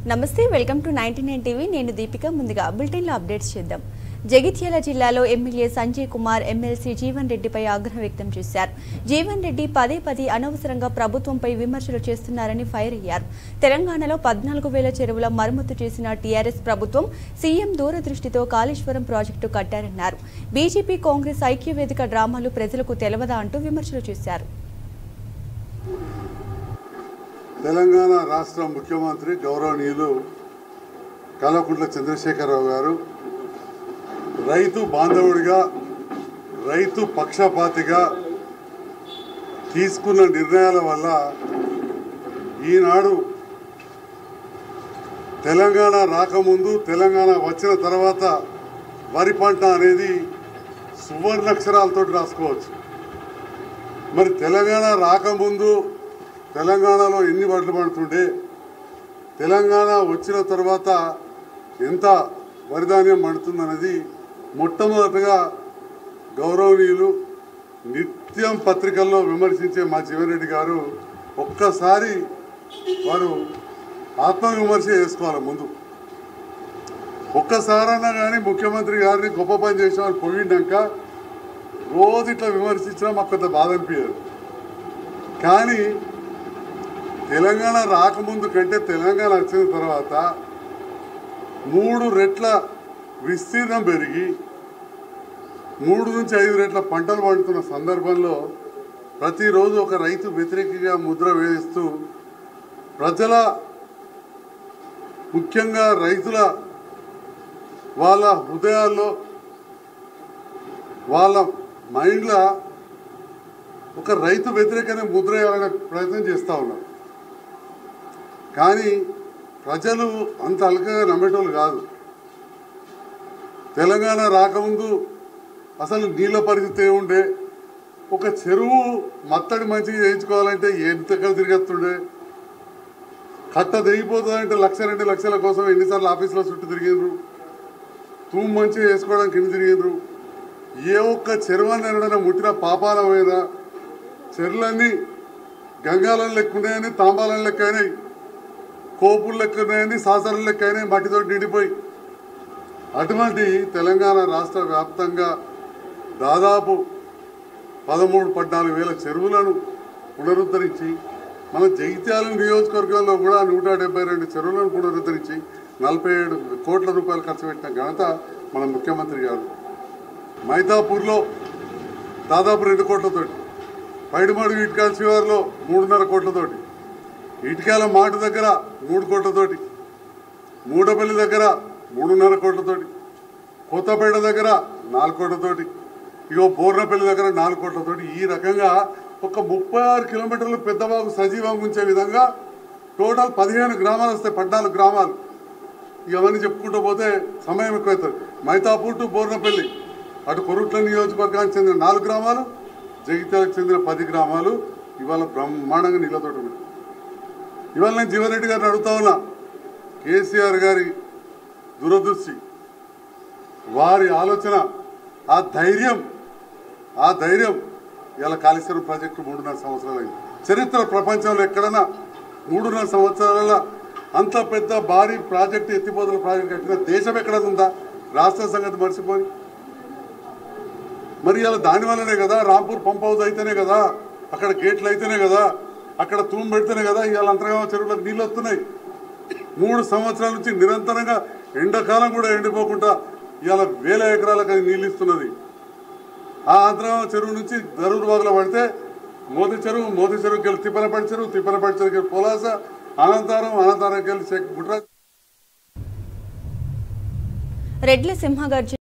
నమస్తే welcome to 99 TV నేను దీపిక ముందుగా బులెటిన్ లో అప్డేట్స్ చేద్దాం। జగిత్యాల జిల్లాలో ఎమ్మెల్యే సంజయ్ కుమార్ ఎమ్మెల్సీ జీవన్ రెడ్డిపై ఆగ్రహం వ్యక్తం చేశారు। జీవన్ రెడ్డి పదే అనవసరంగా ప్రభుత్వంపై విమర్శలు చేస్తున్నారని ఫైర్ అయ్యారు। తెలంగాణలో 14,000 చెరువుల మరమ్మతు చేసిన టీఆర్ఎస్ ప్రభుత్వం సీఎం దూరదృష్టితో కాళేశ్వరం ప్రాజెక్టు కట్టారన్నారు। బీజేపీ కాంగ్రెస్ ఐక్యవేదిక డ్రామాలు ప్రజలకు తెలవదా అంటూ విమర్శలు చేశారు। తెలంగాణ రాష్ట్ర ముఖ్యమంత్రి గౌరవనీయులు కల్వకుంట్ల చంద్రశేఖరరావు గారు రైతు బాంధవుడిగా రైతు పక్షపాతిగా తీసుకున్న నిర్ణయాల వల్ల ఈనాడు తెలంగాణ రాకముందు తెలంగాణ వచ్చిన తర్వాత వరి పంట అనేది సువర్ణాక్షరాలతో రాసుకోవచ్చు। మరి తెలంగాణ రాకముందు తెలంగాణలో ఎన్ని వడ్లు పండుతుండే, తెలంగాణ వచ్చిన తర్వాత ఎంత వరిధాన్యం పండుతుందనేది మొట్టమొదటగా గౌరవనీయులు నిత్యం పత్రికల్లో విమర్శించే మా జీవన్ రెడ్డి గారు ఒక్కసారి వారు ఆత్మవిమర్శ చేసుకోవాలి। ముందు ఒక్కసారన్నా కానీ ముఖ్యమంత్రి గారిని గొప్ప పని చేసిన వాళ్ళు పోయిండాక రోజు ఇట్లా విమర్శించినా మాకు కొంత బాధ అనిపించదు। కానీ తెలంగాణ రాకముందు కంటే తెలంగాణ వచ్చిన తర్వాత 3 రెట్ల విస్తీర్ణం పెరిగి 3 నుంచి 5 రెట్ల పంటలు పండుతున్న సందర్భంలో ప్రతిరోజు ఒక రైతు వ్యతిరేకిగా ముద్ర వేస్తూ ప్రజల ముఖ్యంగా రైతుల వాళ్ళ హృదయాల్లో వాళ్ళ మైండ్లో ఒక రైతు వ్యతిరేకమైన ముద్ర వేయాలనే ప్రయత్నం చేస్తూ ఉన్నారు। కానీ ప్రజలు అంత అలకగా నమ్మేటోళ్ళు కాదు। తెలంగాణ రాకముందు అసలు నీళ్ళ పరిస్థితి ఏముండే, ఒక చెరువు మత్తడి మంచిగా చేయించుకోవాలంటే ఎంతగా తిరిగేస్తుండే, కట్ట తెగిపోతుందంటే 1-2 లక్షల కోసం ఎన్నిసార్లు ఆఫీసులో చుట్టూ తిరిగిండ్రు, తూము మంచిగా చేసుకోవడానికి ఎన్ని తిరిగిండ్రు, ఏ ఒక్క చెరువుని ఎన్నడైనా ముట్టిన పాపాలమైనా చెరువులన్నీ గంగాలను లెక్కున్నాయని, తాంబాలను లెక్క అయినాయి, కోపులు లెక్కనాయని, సాసర్లు లెక్క అయినాయి, మట్టితో నిండిపోయి। అటువంటి తెలంగాణ రాష్ట్ర వ్యాప్తంగా దాదాపు 13-14 వేల చెరువులను పునరుద్ధరించి మన జగిత్యాల నియోజకవర్గంలో కూడా 172 చెరువులను పునరుద్ధరించి 47 కోట్ల రూపాయలు ఖర్చు పెట్టిన ఘనత మన ముఖ్యమంత్రి గారు। మైతాపూర్లో దాదాపు 2 కోట్లతోటి, పైడిమడుగు ఇటుకాల శివారులో 3.5 కోట్లతోటి, ఇటుకాల మాట దగ్గర 3 కోట్లతోటి, మూడపల్లి దగ్గర 3.5 కోట్లతోటి, కొత్తపేట దగ్గర 4 కోట్లతోటి, ఇగో బోర్నపల్లి దగ్గర 4 కోట్లతోటి, ఈ రకంగా ఒక 36 కిలోమీటర్లు పెద్దవాగు సజీవంగా ఉంచే విధంగా టోటల్ 15 గ్రామాలు వస్తాయి, 14 గ్రామాలు। ఇవన్నీ చెప్పుకుంటూ పోతే సమయం ఎక్కువవుతుంది। మైతాపూర్ టు బోర్నపల్లి అటు కొరుట్ల నియోజకవర్గానికి చెందిన 4 గ్రామాలు, జగిత్యాలకు చెందిన 10 గ్రామాలు ఇవాళ బ్రహ్మాండంగా నీళ్ళతోటి ఉన్నాయి। ఇవాళ నేను జీవన్ రెడ్డి గారిని అడుగుతా ఉన్నా, కేసీఆర్ గారి దురదృష్టి, వారి ఆలోచన, ఆ ధైర్యం ఇలా కాళేశ్వరం ప్రాజెక్టు 3.5 సంవత్సరాలు అయింది। చరిత్ర ప్రపంచంలో ఎక్కడన్నా 3.5 సంవత్సరాల అంత పెద్ద భారీ ప్రాజెక్టు, ఎత్తిపోతల ప్రాజెక్టు కట్టిన దేశం ఎక్కడన్నా ఉందా? రాష్ట్ర సంగతి మర్చిపోయి మరి ఇలా దానివల్లనే కదా రాంపూర్ పంప్ హౌస్ అయితేనే కదా, అక్కడ గేట్లు అయితేనే కదా, అక్కడ తూము పెడితేనే కదా ఇవాళ అంతర్గామ చెరువులకు నీళ్ళు వస్తున్నాయి। 3 సంవత్సరాల నుంచి నిరంతరంగా ఎండాకాలం కూడా ఎండిపోకుండా ఇవాళ వేల ఎకరాలకు అది నీళ్ళు ఇస్తున్నది। ఆ అంతర్గామ చెరువు నుంచి దరూరు బాగులో పడితే మోతి చెరువుకి వెళ్ళి తిప్పనపడి చెరువుకి వెళ్ళి పొలాస, అనంతారంకి వెళ్ళి గుట్రా। రెడ్ల సింహగర్జన